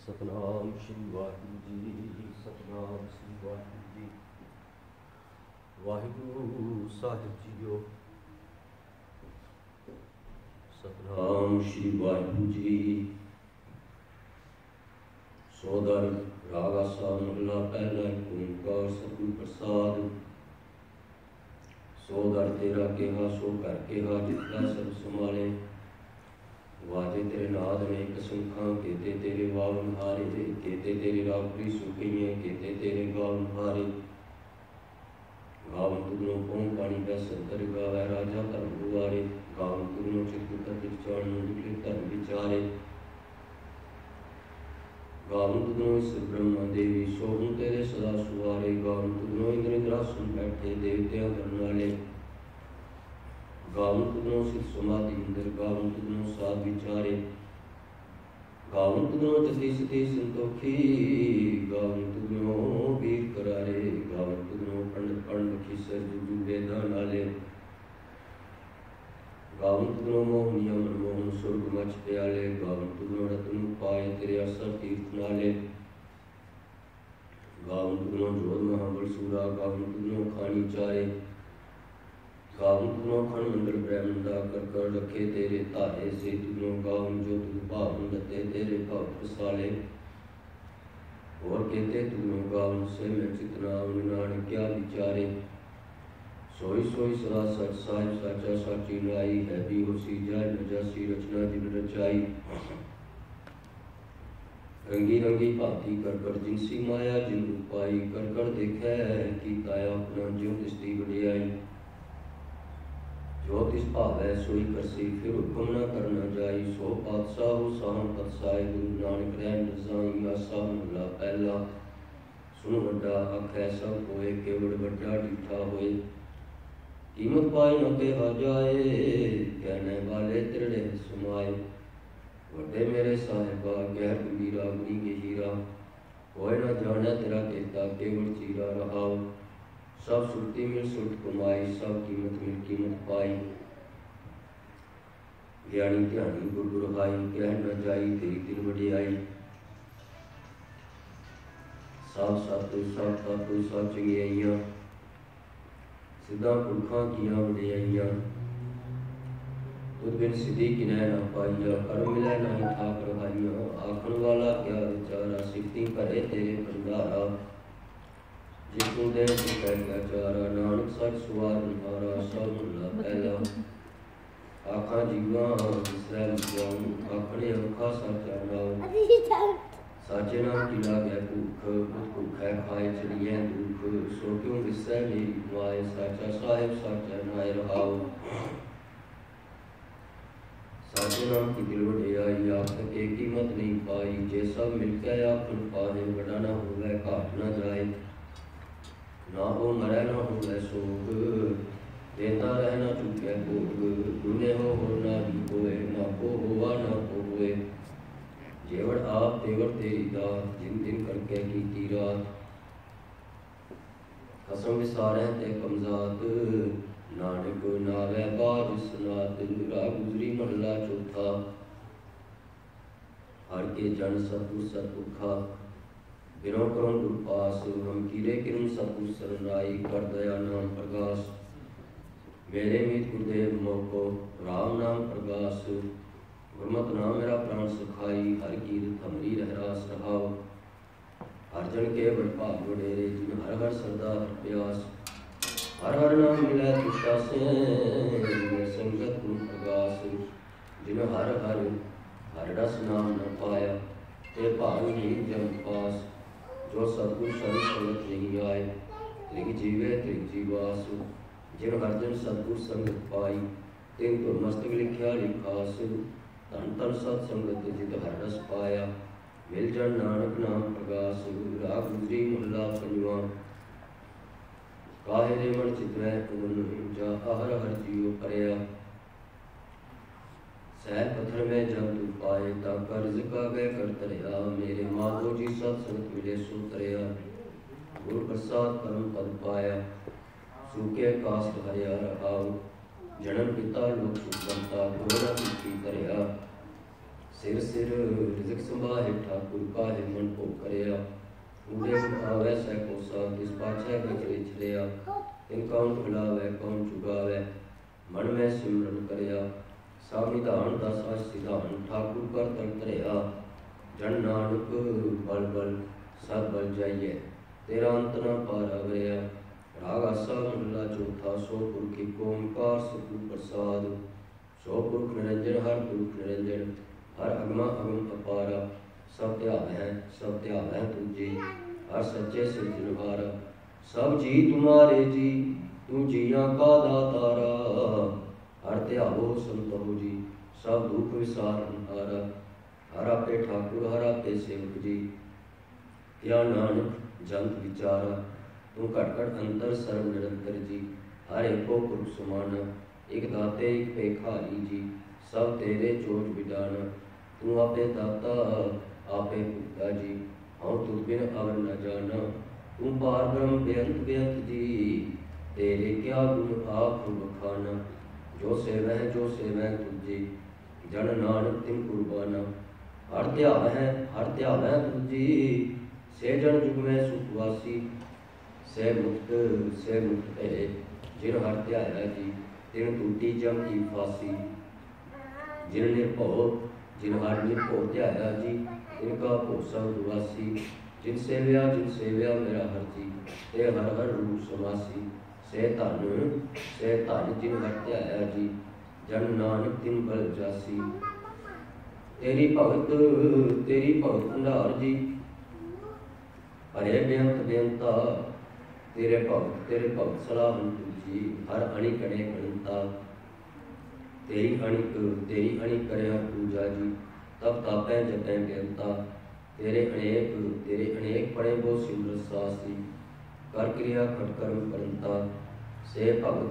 सतनाम श्री वाहिगुरु जी, सतनाम श्री वाहिगुरु जी। वाहिगुरु साहिब जीओ, सतनाम श्री वाहिगुरु जी। सोदर राग आसा महला पहला ओंकार सतगुरु प्रसाद। सोदर तेरा केहा सो कर केहा जितना सब संभाले। वाजे तेरे नाद ने कसुखा केते तेरे वावन हारे। केते तेरे रावरी सुखिए केते तेरे गावन हारे। गावन तुगनो पौं पानी पैसन तर गावै राजा धर्म गुवारे। गावन तुगनो चित्त विचार निकले धर्म विचारे। गावन तुगनो इस ब्रह्मा देवी सोहन तेरे सदा सुवारे। गावन तुगनो इंद्र इंद्रासन बैठे देवत्या धरनाले। गावन तुगनो सिद्ध समाधि इंद्र। गावन तुगनो साध विचारे। गावन तुगनो जति सति संतोखी। गावन तुगनो वीर करारे। गावन तुगनो पंडित पंडित खिसर जुजु वेदा नाले। गावन तुगनो मोहनिया मनमोहन सुर्ग मच प्याले। गावन तुगनो रत्न पाए तेरे असर तीर्थ नाले। गावन तुगनो जोध महाबल सूरा। गावन तुगनो खानी चारे। गावन तुगनो खन मंडल ब्रह्मंडा कर कर रखे तेरे तारे से। तुगनो गावन जो तुग भावन दते तेरे भाव प्रसाले। और कहते तुगनो गावन से मैं चितना नानक क्या विचारे। सोई सोई सदा सच साहिब साचा साची लाई। है भी होसी जाय न जासी रचना जिन रचाई। रंगी रंगी भांति कर कर जिनसी माया जिन रूपाई। कर कर देखै की ताया अपना ज्यों तिसदी वडियाई। जो तिस भावै सोई करसी फिर हुक्म न करना जाई। सो पातशाह हो साहम पतसाए गुरु नानक रैन रजाई। आसा महला पहला सुन वड्डा आखै सब होए। केवल वड्डा डिठा होए। कीमत पाई न कहा जाए। कहने वाले तिरड़े समाए। वड्डे मेरे साहिबा गैर गंभीरा गुनी के हीरा। कोई न जाने तेरा केता केवल चीरा रहाओ। सब सुरती मिल सुरत कमाई। सब कीमत मिल कीमत पाई। ज्ञानी ध्यानी गुर गुरहाई। कह न जाई तेरी तिल वडियाई। सब सतु सब तत्व सब चंगियाइयां। सिद्धा पुरखा किया वडियाइयां। तुद बिन सिद्धि किनै न पाइया। कर मिलै नहीं ठाक रहाइया। आखन वाला क्या विचारा। सिद्धि करे तेरे भंडारा। जिसको दे कह क्या चारा। नानक सच सुवार निहारा। सब महला पहला आखा जीवा विसरै जाऊं। आखने औखा साचा नाऊ। साचे नाम की लागै भूख। भूखै खाए चलिए दुख। सो क्यों विसरै मेरी माए। साचा साहिब साचा नाय रहाओ। साचे नाम की दिल वडियाई। आख के कीमत नहीं पाई। जे सब मिलकै आखन पाहे। बड़ा न होवै घाट न जाए। ना हो मरै न होवै सोग। देता रह न चुकै भोग। दुने हो ना ही होए। ना को होवा ना को होए। जेवड़ आप तेवड़ तेरी दात। जिन दिन करके कीती रात। कसम विसारै ते कमजात। नानक नावै बाज सनात। राग गुजरी महला चौथा। हर के जन सतगुर सतपुरखा। बिनो करो गुर पास। हम कीरे किरम सतगुर सरनाई। कर दया नाम प्रकाश। मेरे मीत गुरुदेव मोको राम नाम प्रकाश। गुरमत नाम मेरा प्राण सुखाई। हर कीरत हमरी रहरास रहाओ। हर जन के बड़ भाग वडेरे। जिन हर हर सरदा हर प्यास। हर हर नाम मिलै तुषा से। संगत गुरु प्रकाश। जिन हर हर हर रस नाम न पाया। ते भाग नहीं जम पास। जो सतगुर शरण संगत नहीं आए। त्रिग जीवे त्रिग जीवास। जिन हर जन सतगुर संगत पाई। तिन तो मस्तक लिखिया लिखास। धन धन सत संगत जित हर रस पाया। मिल जन नानक नाम प्रकाश। राग गुजरी महला पंजवा। काहे रे मन चितवै पवन। जा हर हर जियो परया। सह पत्थर में जब तू पाए। ता कर्ज कागै कर तरया। मेरे माधो जी सत संगत मिले सो तरया। गुर प्रसाद परम पद पाया। सूखे कास्ट हरिया रहाओ। जन्म पिता लोक सुख बनता। कोरोना की तरया। सिर सिर रिजक संभाहे ठाकुर काहे मन को करया ऊड़े आवे सै कोसा तिस पाछे गजरे चलिया इन कौन भुलावे कौन चुगावे मन में सिमरन करया सब निधान दस सिधान ठाकुर कर तर तरया जन नानक बल बल सब बल जाइए तेरा अंत न पारा वरया राग आसा मंडला चौथा सो पुरख एक ओंकार सतगुर प्रसाद सो पुरख निरंजन हर पुरख निरंजन हर अगमा अगम अपारा सब त्याग है तुझे हर सच्चे सिरजनहारा सब जी तुम्हारे जी तू जिया का दातारा हर त्यागो संतो जी सब दुख विसारन हारा हर आपे ठाकुर हर आपे सेवक जी या नानक जंत विचारा तू घट घट अंतर सर्व निरंतर जी हर एको पुरुष समाना एक दाते एक पेखारी जी सब तेरे चोट बिडाना तू आपे दाता आपे भुगता जी हाँ तुझ बिन अवर न जाना तू पार ब्रह्म बेअंत बेअंत जी तेरे क्या गुण आप बखाना जो सेवह तुझे जन नानक तिन कुर्बाना हर त्याग है तुझी से जन जुग में सुखवासी से मुक्त है जिन हर त्याया जी तिन टूटी जम की फांसी जिन हर निर्भो त्याया जी तिनका भोसा उदवासी जिन सेव्या मेरा हर जी ते हर हर रूप समासी से धन जिन हर त्याया जी जन नानक तिन बल जासी तेरी भगत भंडार जी हरे बेअंता तेरे भगत सलाहन तुझी हर अणिक अनेक अनंता तेरी अणिक करे हर पूजा जी तब तापै जपै बेअंता तेरे अनेक पड़े वो सिमर सासी कर क्रिया खट कर्म करंता से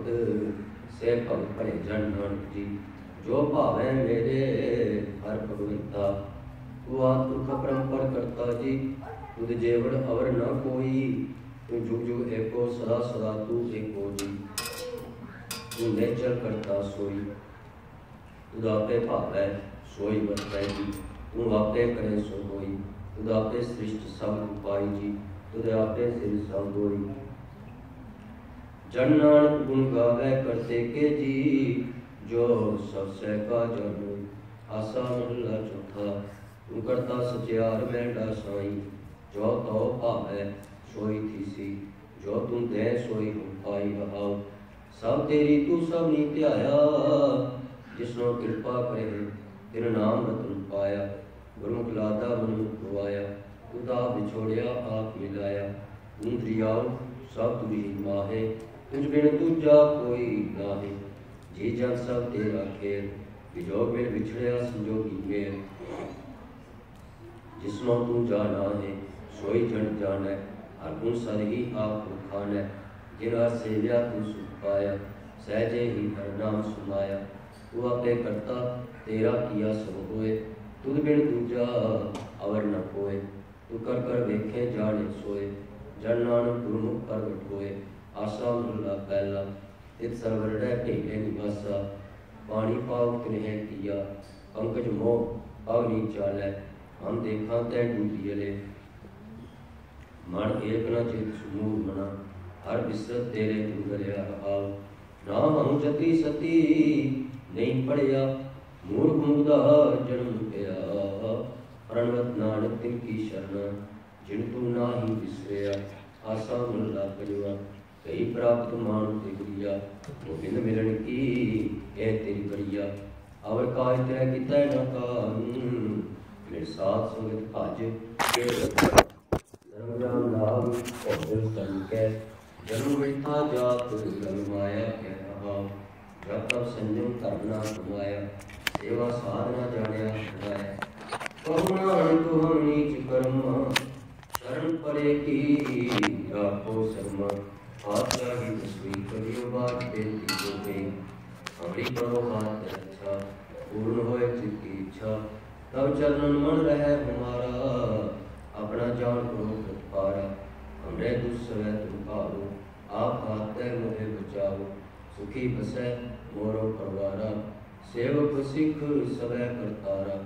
भगत भले जन नानक जी जो भावे मेरे हर भगवंता तू आत्म परंपर करता जी तुझ जेवड़ अवर न कोई तू जुग जुग एको सदा सदा तू एको जी तू नेचर करता सोई तुझ आपे भावे सोई बरतै जी तू आपे करे सो होई तुझ आपे सृष्टि सब उपाय जी तुझ आपे सिर सब होई जन नानक गुण गावे करते के जी जो सबसे का जानो आसा महला चौथा तू करता सचियार मेंढा साई जो तो भावे सोई थीसी जो तुम दे सोई हो पाई रहाओ सब तेरी तू सब नी ध्याया जिसनो कृपा करे तेरा नाम रतन पाया गुरमुख लादा गुरमुख गवाया खुदा बिछोड़िया आप मिलाया तुम दरियाओ सब तुझी माहे तुझ बिन दूजा कोई नाहे जी जन सब तेरा खेल विजोग में बिछड़िया संजोगी मेल जिसनो तू जाना है सोई जन जाने हर गुण सर ही आप खाने जिना सेव्या तू सुख पाया सहजे ही हर नाम सुनाया तू आपे करता तेरा किया सब होए तुझ बिन दूजा अवर न कोय तू कर कर वेखे जाने सोए जन नानक गुरमुख प्रगट होए आशा मुल्ला पहला इत सरवर भेटे निवासा पानी पाव किन्हें किया पंकज मोह अग्नि चालै हम देखा तै डूबियले मन एक न चित समूह मना हर बिसरत तेरे तू गलिया हाल ना हम जति सती नहीं पढ़िया मूर्ख मुग्धा जन्म गया प्रणवत नानक तिन की शरण जिन तू ना ही बिसरिया आशा मुल्ला परिवा कई प्राप्त मान ते गुरिया गोविंद मिलन की ए तेरी बरिया अवर काज तेरा कितै न कान मेरे साथ संगत भज के धर्म राम लाभ और दिल तन के जन्म मिठा जात गलमाया के रहा जब तब संयम करना कमाया सेवा साधना जानिया सदाया करुणा तू हम नीच कर्म शरण परे की राखो शर्मा आत्मा ही तस्वीर करियो बात बेटी को गई हमारी करो बात अच्छा पूर्ण होए चित्त की इच्छा तब चरण मन रहे हमारा अपना जान करो पारा हमरे दुस्सवै तुम पारो आप आते मुझे बचाओ सुखी बसै मोरो परवारा सेवक सिख सवै करतारा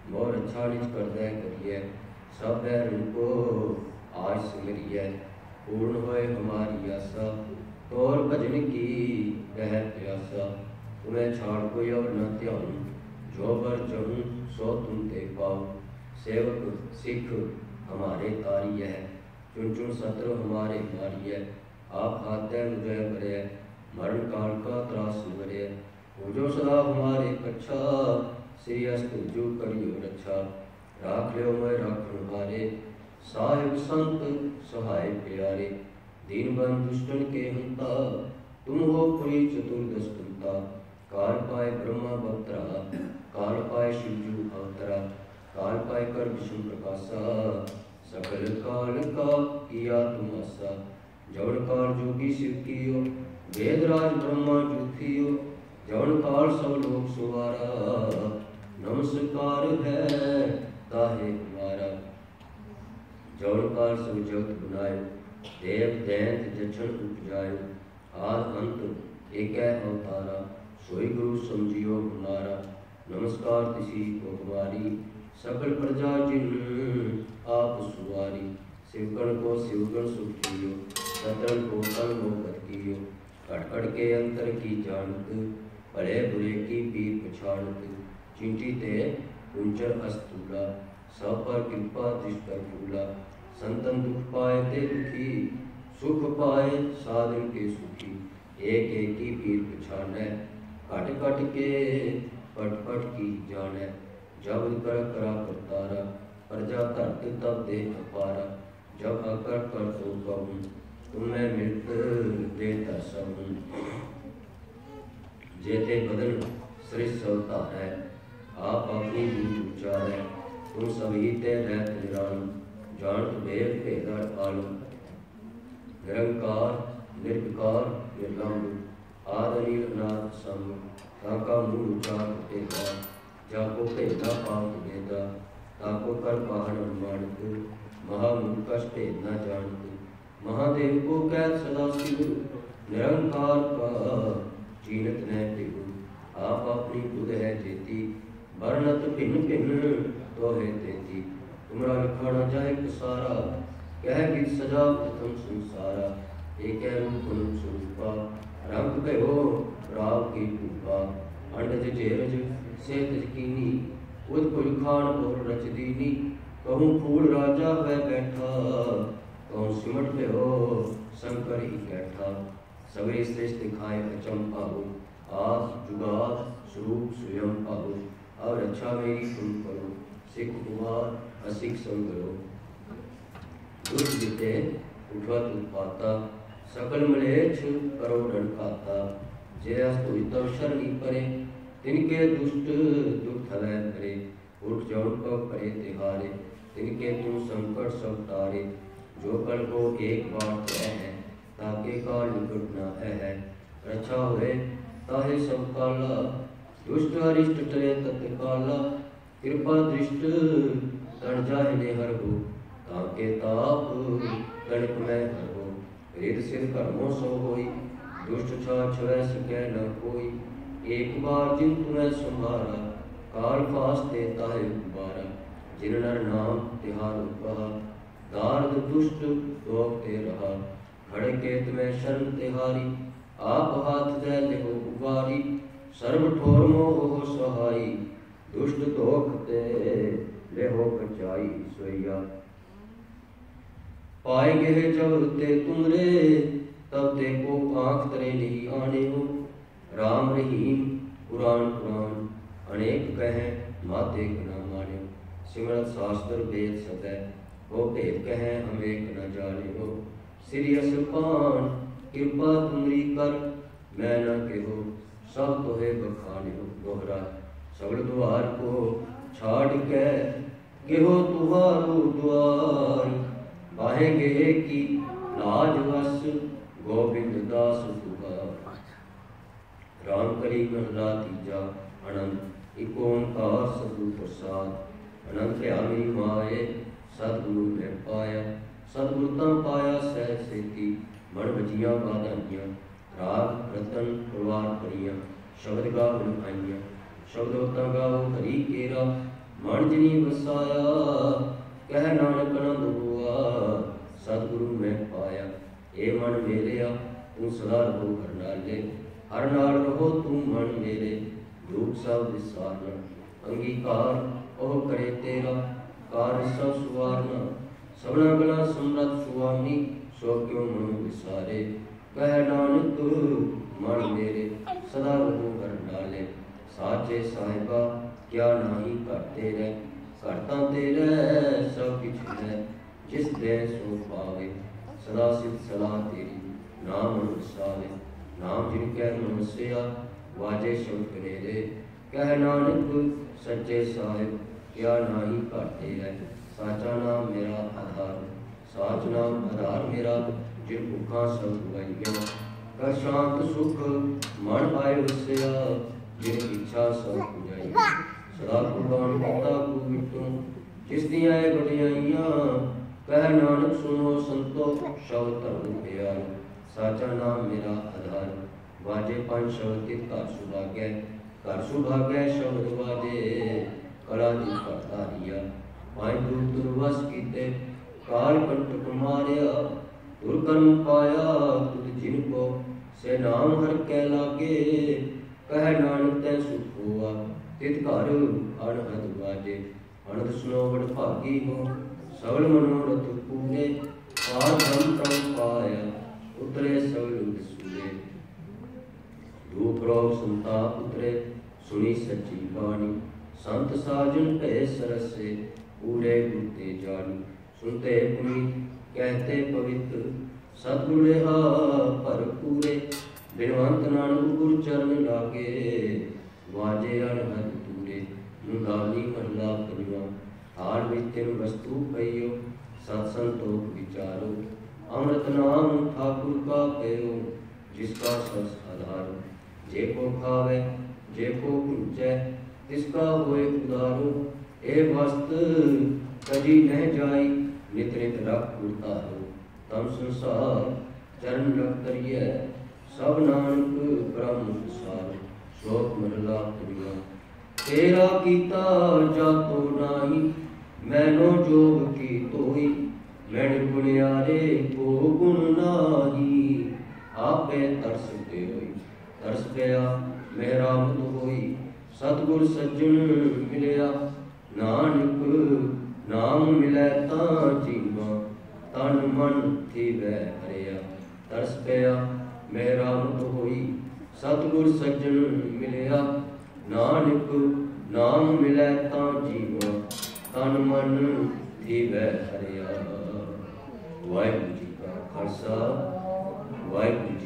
मोर अच्छा निज कर दे करिए, सब बैरन को आज सिमरिए। पूर्ण होए हमारी आशा, तोर भजन की रह प्यासा। तुम्हें छाड़ कोई और न ध्यान, जो बर चहूँ सो तुम ते पाओ। सेवक सिख हमारे तारी है, चुन चुन शत्रु हमारे मारी है। आप हाथे मुझे भरे, मरण काल का त्रास भरे। पूजो सदा हमारे कच्छा, श्री अस्तु जो करियो रक्षा। राख लो मैं राखण हारे, साहिब संत सहाय प्यारे। दीन बंधु दुष्टन के हंता, तुम हो पुरी चतुर्दश कुंता। काल पाए ब्रह्मा बत्रा, काल पाए शिवजू अवतरा। काल पाए कर विष्णु प्रकाशा, सकल काल का किया तुम आसा। जवन काल जोगी शिव कियो, वेदराज ब्रह्मा जुथियो। जवन काल सब लोग सुवारा, नमस्कार है ताहे हमारा। जवन काल सब जगत बनायो, देव दैंत जछन उपजायो। आद अंत एक अवतारा, सोई गुरु समझियो हमारा। नमस्कार तिसी को हमारी, सकल प्रजा जिन आप सुवारी। शिवगण को शिवगण सुख कियो, सतन को तन मोहत कियो। कटकट के अंतर की जानत, भले बुरे की पीर पछाड़त। चिंटी ते कुंचर अस्तूला, सब पर कृपा दृष्ट कर फूला। संतन दुख पाए ते दुखी, सुख पाए साधन के सुखी। एक एक की पीर पछाड़े, कट कट के पट पट की जाने। जब कर करा करतारा, प्रजा धरत तब दे अपारा। जब अकर कर तो कहूँ, तुम्हें मिलत देता सब। जेते बदन सृष्ट अवतार है, आप अपनी दूत उच्चारे। तुम सभी ते रहत निरान, जानत भेद भेदर आलम। निरंकार निर्विकार निर्लंब, आद नील अनाथ सम। ताका मूल उचार तेगा, जाको भेदा पाप वेदा। ताको कर पाहन अनुमानित, महामूल कष्ट न जानत। महादेव को कैद सदा शिव, निरंकार का चीनत न पिहु। आप अपनी बुध है जेती, वर्णत भिन्न भिन्न तो है तेती। तुमरा लिखा न जाए सारा, कह गीत सजा प्रथम संसारा। एक रूप स्वरूपा, रंग भयो राव की रूपा। अंडज जेरज से तजकीनी, उदपुल खान और रच दीनी। कहूँ फूल राजा वह बैठा, कहूँ सिमट भयो शंकर ही बैठा। सवे श्रेष्ठ दिखाए अचंपा हो, आज जुगात स्वरूप स्वयं पाओ। अब रक्षा मेरी तुम करो, सिख कुमार असिख संग करो। दुष्ट जीते उठवत उत्पाता, सकल मलेच्छ करो डंकाता। जे अस्तु तव शरणी परे, तिनके दुष्ट दुख हलै करे। उठ जौन को करे तिहारे, तिनके तुम संकट सब तारे। जो कल को एक बार कह है, ताके काल निकट न है। रक्षा हुए ताहे सब काला, दुष्ट अरिष्ट टले तत्काला। कृपा दृष्ट तण जाहि नेहर हो, ताके ताप तणिक में हर हो। रिद सिद्ध कर्मों सो होई, दुष्ट छा छवै सकै न कोई। एक बार जिन तुम्हें संभारा, काल फास देता है उबारा। जिन नर नाम तिहार कहा, दार्द दुष्ट रोकते रहा। खड़े के तुम्हें शरण तिहारी, आप हाथ दे लेहो उबारी। सर्व ठोर मोह हो सहाई, दुष्ट दोखते लेहो बचाई सोया। पाएंगे जब ते तुमरे, तब ते को आँख तरे नहीं आने हो। राम रहीम पुराण पुराण, अनेक कहे माते न माने। सिमरत शास्त्र वेद सदै, वो भेद कहे हम एक न जाने हो। सिरियस पान कृपा तुमरी कर, मैं न केहो सब तोहे बखाने हो। दोहरा सगल द्वार को छाड़ के, गेहो तुहारो द्वार। बाहेंगे की लाज वस, गोविंद दास तुहार। राम करी महला तीजा, अनंत एक ओंकार सतगुरु प्रसाद। अनंत आमी माए, सतगुरु ने पाया। सतगुरु ता पाया सहज सेती, मन बजिया बाधाइयां। राग रतन प्रवार करियां, शब्द गावन आइयां। शब्दों ता गाओ हरि केरा, मन जिनी वसाया कह नानक आनंद हुआ सतगुरु मैं पाया। ए मन मेरेया तू सदा रहो हर नाले हर नाल रहो तू मन मेरे दुख सब विसारना अंगीकार ओह करे तेरा कार्य सब सुवारना सबना गला समरथ सुआमी सो क्यों मन विसारे कह नानक मन मेरे सदा रहो हर नाले साचे साहिबा क्या नाही करते रह करता तेरे सब किछ है जिस दे सो पावे सदा सिद्ध सलाह तेरी नाम अनुसावे नाम जिनके मनस्या वाजे शब्द कनेरे कह नानक सच्चे साहिब क्या नाही घाटे है साचा नाम मेरा आधार साच नाम आधार मेरा जिन भुखा सब गवाइया कर शांत सुख मन पाए वसया जिन इच्छा सब पुजाई सदा कुर्बान पिता को मिटू जिस दियां बड़ियाइयां कह नानक सुनो संतो शब्द धर्म प्यार साचा नाम मेरा आधार वाजे पंच शब्द घर सुभाग्य शब्द वाजे कला दी करतारिया पांच दूर दुर्वस कीते काल कंटक मारिया दुर्कर्म पाया तुद जिनको से नाम हर कै लागे कह नानक तै सुख हुआ तित घर अनहद वाजे अनहद सुनो बड़ भागी हो सगल मनोरथ पूरे पार धर्म प्रभ पाया उतरे सगल सूरे रूप रोग संताप उतरे सुनी सच्ची बाणी संत साजन भय सरसे पूरे गुरते जानी सुनते पुनीत कहते पवित्र सतगुरु रेहा पर पूरे बिनवंत नानक गुरु चरण लागे वाजे अनहद दूरे मुंदाली महला पंजवा हार वित्यन वस्तु पइयो सत संतोख विचारो अमृत नाम ठाकुर का कहो जिसका सस आधार जे को खावे जे को पूजै तिसका होए उदारो ए वस्त कदी न जाई नित नित रख उतारो तम संसार चरण रख करिए सब नानक ब्रह्म सार शोक मरला दुनिया तेरा कीता जातो नाही मैनो जोग की तोई मैं गुणियारे को गुण नाही आपे तरसते होई तरस गया मेरा मुद होई सतगुर सज्जन मिलया नानक नाम मिलै तां जीवा तन मन थीवै हरिया तरस गया मेरा मुद होई सतगुर सज्जन मिलया नानक नाम मिलै तां जीवा तन मन थीवै हरिया वाहिगुरू जी का खालसा वाहिगुरू